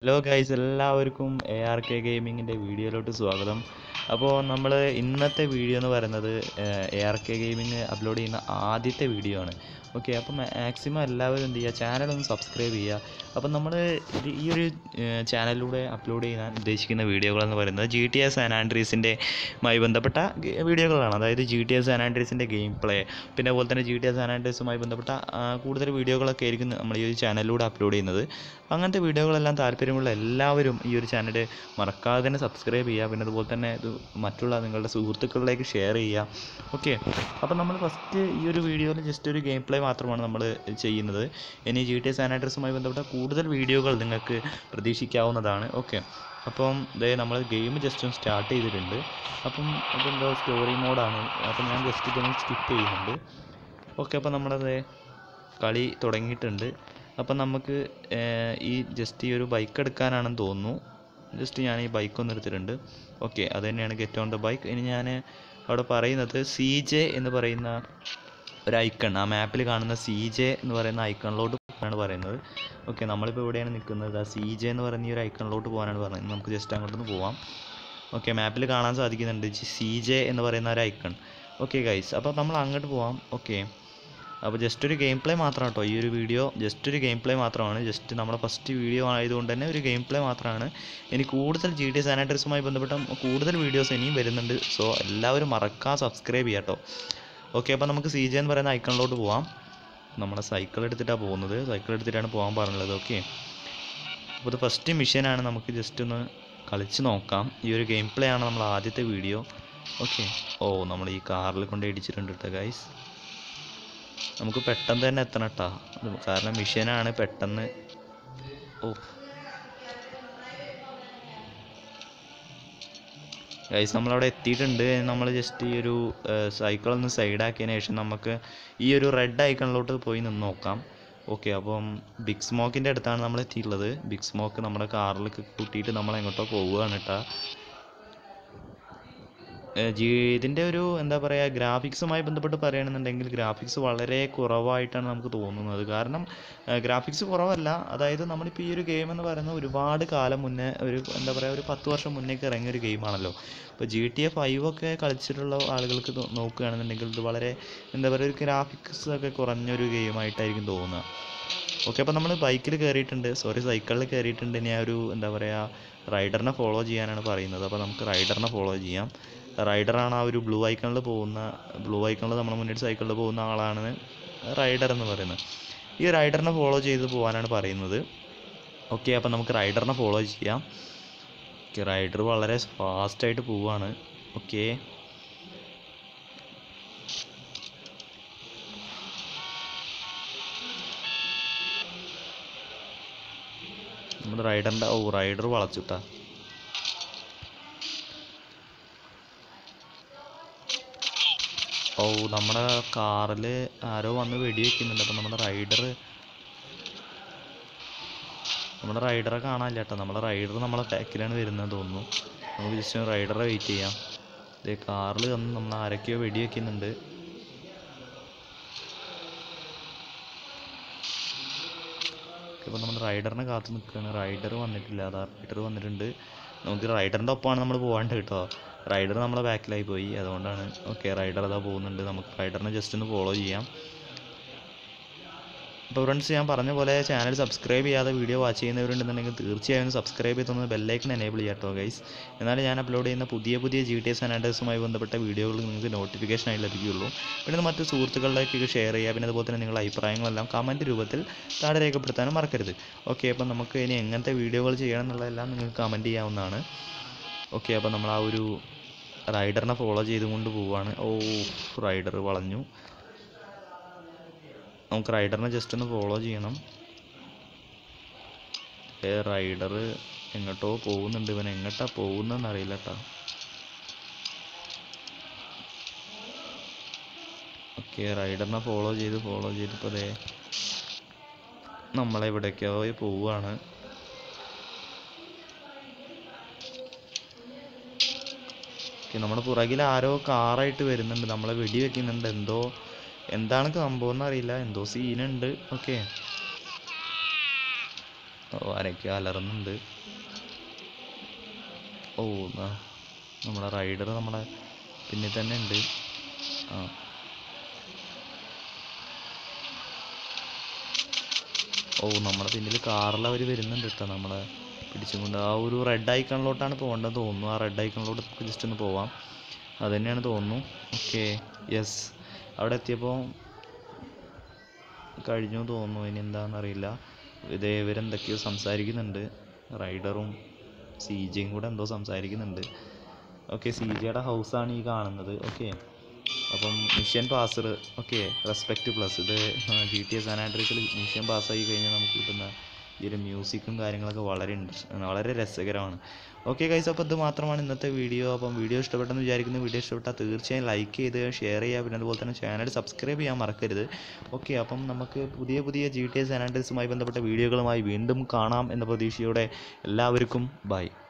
Hello guys, എല്ലാവർക്കും ARK ഗെയിമിങ്ങിൻ്റെ വീഡിയോയിലോട്ട് സ്വാഗതം. അപ്പോൾ നമ്മൾ ഇന്നത്തെ വീഡിയോ എന്ന് പറയുന്നത് ARK ഗെയിമിങ് അപ്ലോഡ് ചെയ്യുന്ന ആദ്യത്തെ വീഡിയോ ആണ്. ഓക്കെ, അപ്പോൾ മാക്സിമം എല്ലാവരും എന്ത് ചെയ്യുക, ചാനലൊന്ന് സബ്സ്ക്രൈബ് ചെയ്യുക. അപ്പം നമ്മൾ ഈ ഒരു ചാനലിലൂടെ അപ്ലോഡ് ചെയ്യാൻ ഉദ്ദേശിക്കുന്ന വീഡിയോകളെന്ന് പറയുന്നത് GTA സാനാൻഡ്രീസിൻ്റെ മായി ബന്ധപ്പെട്ട വീഡിയോകളാണ്. അതായത് GTA സാനാൻഡ്രീസിൻ്റെ ഗെയിം പ്ലേ, പിന്നെ അതുപോലെ തന്നെ GTA സാനാൻഡ്രീസുമായി ബന്ധപ്പെട്ട കൂടുതൽ വീഡിയോകളൊക്കെ ആയിരിക്കും നമ്മൾ ഈ ഒരു ചാനലിലൂടെ അപ്ലോഡ് ചെയ്യുന്നത്. അങ്ങനത്തെ വീഡിയോകളെല്ലാം താല്പര്യമുള്ള എല്ലാവരും ഈ ഒരു ചാനൽ മറക്കാതെ തന്നെ സബ്സ്ക്രൈബ് ചെയ്യുക. പിന്നെ അതുപോലെ തന്നെ ഇത് മറ്റുള്ള നിങ്ങളുടെ സുഹൃത്തുക്കളിലേക്ക് ഷെയർ ചെയ്യുക. ഓക്കെ, അപ്പോൾ നമ്മൾ ഫസ്റ്റ് ഈ ഒരു വീഡിയോയിൽ ജസ്റ്റ് ഒരു ഗെയിം പ്ലേ മാത്രമാണ് നമ്മൾ ചെയ്യുന്നത്. ഇനി GTA സാനാൻഡ്രീസുമായി ബന്ധപ്പെട്ട കൂടുതൽ വീഡിയോകൾ നിങ്ങൾക്ക് പ്രതീക്ഷിക്കാവുന്നതാണ്. ഓക്കെ, അപ്പം നമ്മൾ ഗെയിം ജസ്റ്റ് ഒന്ന് സ്റ്റാർട്ട് ചെയ്തിട്ടുണ്ട്. അപ്പം അതെന്തോ സ്റ്റോറി മോഡാണ്. അപ്പം ഞാൻ ജസ്റ്റ് ഇതൊന്ന് സ്കിപ്പ് ചെയ്യുന്നുണ്ട്. ഓക്കെ, അപ്പോൾ നമ്മളത് കളി തുടങ്ങിയിട്ടുണ്ട്. അപ്പം നമുക്ക് ഈ ഒരു ബൈക്ക് എടുക്കാനാണെന്ന് തോന്നുന്നു. ജസ്റ്റ് ഞാൻ ഈ ബൈക്ക് ഒന്ന് എടുത്തിട്ടുണ്ട്. ഓക്കെ, അത് തന്നെയാണ് ഗെറ്റ് ഓൺ ദ ബൈക്ക്. ഇനി ഞാൻ അവിടെ പറയുന്നത് CJ എന്ന് പറയുന്ന ഒരു ഐക്കൺ, ആ മാപ്പിൽ കാണുന്ന CJ എന്ന് പറയുന്ന ഐക്കണിലോട്ട് പോകാനാണ് പറയുന്നത്. ഓക്കെ, നമ്മളിപ്പോൾ എവിടെയാണ് നിൽക്കുന്നത്? ആ CJ എന്ന് പറയുന്ന ഈ ഒരു ഐക്കണിലോട്ട് പോകാനാണ് പറയുന്നത്. നമുക്ക് ജസ്റ്റ് അങ്ങോട്ടൊന്ന് പോവാം. ഓക്കെ, മാപ്പിൽ കാണാൻ സാധിക്കുന്നുണ്ട് CJ എന്ന് പറയുന്ന ഒരു ഐക്കൺ. ഓക്കെ ഗൈസ്, അപ്പോൾ നമ്മൾ അങ്ങോട്ട് പോവാം. ഓക്കെ, അപ്പോൾ ജസ്റ്റ് ഒരു ഗെയിം പ്ലേ മാത്രമാണ് കേട്ടോ ഈ ഒരു വീഡിയോ. ജസ്റ്റ് ഒരു ഗെയിം പ്ലേ മാത്രമാണ്. ജസ്റ്റ് നമ്മുടെ ഫസ്റ്റ് വീഡിയോ ആയതുകൊണ്ട് തന്നെ ഒരു ഗെയിം പ്ലേ മാത്രമാണ്. ഇനി കൂടുതൽ GTA സാനാൻഡ്രീസുമായി ബന്ധപ്പെട്ട കൂടുതൽ വീഡിയോസ് ഇനിയും വരുന്നുണ്ട്. സോ എല്ലാവരും മറക്കാതെ സബ്സ്ക്രൈബ് ചെയ്യാം കേട്ടോ. ഓക്കെ, അപ്പോൾ നമുക്ക് CJ എന്ന് പറയുന്ന ഐക്കണിലോട്ട് പോവാം. നമ്മുടെ സൈക്കിൾ എടുത്തിട്ടാണ് പോകുന്നത്. സൈക്കിൾ എടുത്തിട്ടാണ് പോകാൻ പറഞ്ഞുള്ളത്. ഓക്കെ, അപ്പോൾ ഇത് ഫസ്റ്റ് മിഷനാണ്. നമുക്ക് ജസ്റ്റ് ഒന്ന് കളിച്ച് നോക്കാം. ഈ ഒരു ഗെയിം പ്ലേ ആണ് നമ്മൾ ആദ്യത്തെ വീഡിയോ. ഓക്കെ, നമ്മൾ ഈ കാറിൽ കൊണ്ട് ഇടിച്ചിട്ടുണ്ട് കേട്ടോ ഗൈസ്. നമുക്ക് പെട്ടെന്ന് തന്നെ എത്തണം കേട്ടോ, കാരണം മിഷനാണ്. പെട്ടെന്ന് ഗൈസ് നമ്മളവിടെ എത്തിയിട്ടുണ്ട്. നമ്മൾ ജസ്റ്റ് ഈ ഒരു സൈക്കിളൊന്ന് സൈഡാക്കിയതിന് ശേഷം നമുക്ക് ഈ ഒരു റെഡ് ഐക്കണിലോട്ട് പോയി നിന്ന് നോക്കാം. ഓക്കെ, അപ്പം ബിഗ് സ്മോക്കിൻ്റെ അടുത്താണ് നമ്മൾ എത്തിയിട്ടുള്ളത്. ബിഗ് സ്മോക്ക് നമ്മുടെ കാറിലേക്ക് കൂട്ടിയിട്ട് നമ്മൾ എങ്ങോട്ടോ പോവുകയാണ് കേട്ടോ. ഇതിൻ്റെ ഒരു എന്താ പറയുക, ഗ്രാഫിക്സുമായി ബന്ധപ്പെട്ട് പറയുകയാണെന്നുണ്ടെങ്കിൽ ഗ്രാഫിക്സ് വളരെ കുറവായിട്ടാണ് നമുക്ക് തോന്നുന്നത്. കാരണം ഗ്രാഫിക്സ് കുറവല്ല, അതായത് നമ്മളിപ്പോൾ ഈ ഒരു ഗെയിം എന്ന് പറയുന്നത് ഒരുപാട് കാലം മുന്നേ, ഒരു എന്താ പറയുക, ഒരു 10 വർഷം മുന്നേക്ക് ഇറങ്ങിയൊരു ഗെയിമാണല്ലോ. ഇപ്പോൾ GTA 5 ഒക്കെ കളിച്ചിട്ടുള്ള ആളുകൾക്ക് നോക്കുകയാണെന്നുണ്ടെങ്കിൽ ഇത് വളരെ എന്താ പറയുക, ഒരു ഗ്രാഫിക്സ് ഒക്കെ കുറഞ്ഞൊരു ഗെയിമായിട്ടായിരിക്കും തോന്നുക. ഓക്കെ, അപ്പോൾ നമ്മൾ ബൈക്കിൽ കയറിയിട്ടുണ്ട്, സൈക്കിളിൽ കയറിയിട്ടുണ്ട്. ഇനി ഒരു എന്താ പറയുക, റൈഡറിനെ ഫോളോ ചെയ്യാനാണ് പറയുന്നത്. അപ്പോൾ നമുക്ക് റൈഡറിനെ ഫോളോ ചെയ്യാം. റൈഡറാണ് ആ ഒരു ബ്ലൂ ഐക്കണിൽ നമ്മുടെ മുന്നിൽ സൈക്കിളിൽ പോകുന്ന ആളാണ് റൈഡർ എന്ന് പറയുന്നത്. ഈ റൈഡറിനെ ഫോളോ ചെയ്ത് പോകാനാണ് പറയുന്നത്. ഓക്കെ, അപ്പോൾ നമുക്ക് റൈഡറിനെ ഫോളോ ചെയ്യാം. ഓക്കെ, റൈഡർ വളരെ ഫാസ്റ്റായിട്ട് പോവുകയാണ്. ഓക്കെ, നമ്മുടെ റൈഡർ വളച്ചിട്ടാ. നമ്മുടെ കാറിൽ ആരോ വന്ന് വെടിവെക്കുന്നുണ്ട്. അപ്പം നമ്മുടെ റൈഡറെ കാണാനില്ല കേട്ടോ. നമ്മുടെ റൈഡർ നമ്മളെ ബാക്കിലാണ് വരുന്നത് തോന്നുന്നു. നമുക്ക് ജസ്റ്റ് റൈഡറെ വെയിറ്റ് ചെയ്യാം. ഇതേ കാറിൽ വന്ന് നമ്മൾ ആരൊക്കെയോ വെടിവെക്കുന്നുണ്ട്. ഇപ്പോൾ നമ്മൾ റൈഡറിനെ കാത്തു നിൽക്കുകയാണ്. റൈഡർ വന്നിട്ടില്ല. റൈഡർ വന്നിട്ടുണ്ട്. നമുക്ക് റൈഡറിൻ്റെ ഒപ്പമാണ് നമ്മൾ പോകാണ്ട് കേട്ടോ. റൈഡർ നമ്മളെ ബാക്കിലായി പോയി, അതുകൊണ്ടാണ്. ഓക്കെ, റൈഡർ അതാ പോകുന്നുണ്ട്. നമുക്ക് റൈഡറിനെ ജസ്റ്റ് ഒന്ന് ഫോളോ ചെയ്യാം. അപ്പോൾ ഫ്രണ്ട്സ്, ഞാൻ പറഞ്ഞ പോലെ ചാനൽ സബ്സ്ക്രൈബ് ചെയ്യാതെ വീഡിയോ വാച്ച് ചെയ്യുന്നവരുണ്ടെന്നുണ്ടെങ്കിൽ തീർച്ചയായും സബ്സ്ക്രൈബ് ചെയ്തൊന്ന് ബെല്ലൈക്കൺ എനേബിൾ ചെയ്യാം കേട്ടോ ഗൈസ്. എന്നാലും ഞാൻ അപ്ലോഡ് ചെയ്യുന്ന പുതിയ GTA സാനാൻഡ്രീസുമായി ബന്ധപ്പെട്ട വീഡിയോകൾ നിങ്ങൾക്ക് നോട്ടിഫിക്കേഷനായി ലഭിക്കുകയുള്ളൂ. പിന്നെ മറ്റു സുഹൃത്തുക്കളിലേക്ക് ഷെയർ ചെയ്യുക. പിന്നെ അതുപോലെ തന്നെ നിങ്ങളുടെ അഭിപ്രായങ്ങളെല്ലാം കമൻറ്റ് രൂപത്തിൽ താഴെ രേഖപ്പെടുത്താനും മറക്കരുത്. ഓക്കെ, അപ്പം നമുക്ക് ഇനി എങ്ങനത്തെ വീഡിയോകൾ ചെയ്യണം എന്നുള്ളതെല്ലാം നിങ്ങൾക്ക് കമൻറ്റ് ചെയ്യാവുന്നതാണ്. ഓക്കെ, അപ്പോൾ നമ്മൾ ആ ഒരു റൈഡറിനെ ഫോളോ ചെയ്തുകൊണ്ട് പോവുകയാണ്. റൈഡർ വളഞ്ഞു. നമുക്ക് റൈഡറിനെ ജസ്റ്റ് ഒന്ന് ഫോളോ ചെയ്യണം. റൈഡർ എങ്ങോട്ടോ പോകുന്നുണ്ട്. ഇവൻ എങ്ങോട്ടാ പോകുന്നതെന്ന് അറിയില്ല കേട്ടോ. ഓക്കെ, റൈഡറിനെ ഫോളോ ചെയ്തിപ്പോൾ അതെ നമ്മളെവിടേക്കോ പോവുകയാണ്. നമ്മുടെ പുറകിൽ ആരോ കാറായിട്ട് വരുന്നുണ്ട്, നമ്മളെ വെടിവെക്കുന്നുണ്ട്. എന്താണ് സംഭവം എന്നറിയില്ല, എന്തോ സീനുണ്ട്. ഓക്കെ, ആരൊക്കെ അലറുന്നുണ്ട്. ഓ നമ്മുടെ റൈഡർ നമ്മുടെ പിന്നിൽ തന്നെ ഉണ്ട്. ആ ഓ നമ്മുടെ പിന്നിൽ കാറിൽ അവർ വരുന്നുണ്ട് കേട്ടോ, നമ്മളെ പിടിച്ചും കൊണ്ട്. ആ ഒരു റെഡ് ഐക്കണിലോട്ടാണ് പോകേണ്ടത് തോന്നുന്നു. ആ റെഡ് ഐക്കണിലോട്ട് നമുക്ക് ജസ്റ്റ് ഒന്ന് പോവാം. അത് തന്നെയാണ് തോന്നുന്നു. ഓക്കെ, യെസ്, അവിടെ എത്തിയപ്പോൾ കഴിഞ്ഞു തോന്നുന്നു. ഇനി എന്താണെന്നറിയില്ല. ഇവരെന്തൊക്കെയോ സംസാരിക്കുന്നുണ്ട്. റൈഡറും സി ജിയും കൂടെ എന്തോ സംസാരിക്കുന്നുണ്ട്. ഓക്കെ, സി ജിയുടെ ഹൗസാണ് ഈ കാണുന്നത്. ഓക്കെ, അപ്പം mission passed. Okay, respect plus. ഇത് GTA സാൻ ആൻഡ്രീസിൽ മിഷൻ പാസ്സായി കഴിഞ്ഞാൽ നമുക്ക് കിട്ടുന്ന ഈ ഒരു മ്യൂസിക്കും കാര്യങ്ങളൊക്കെ വളരെ രസകരമാണ്. ഓക്കെ ഗൈസ്, അപ്പോൾ ഇത് മാത്രമാണ് ഇന്നത്തെ വീഡിയോ. അപ്പം വീഡിയോ ഇഷ്ടപ്പെട്ടെന്ന് വിചാരിക്കുന്നു. വീഡിയോ ഇഷ്ടപ്പെട്ടാൽ തീർച്ചയായും ലൈക്ക് ചെയ്ത് ഷെയർ ചെയ്യുക. പിന്നെ അതുപോലെ തന്നെ ചാനൽ സബ്സ്ക്രൈബ് ചെയ്യാൻ മറക്കരുത്. ഓക്കെ, അപ്പം നമുക്ക് പുതിയ GTA സാൻ ആൻഡ്രീസുമായി ബന്ധപ്പെട്ട വീഡിയോകളുമായി വീണ്ടും കാണാം എന്ന പ്രതീക്ഷയോടെ എല്ലാവർക്കും ബൈ.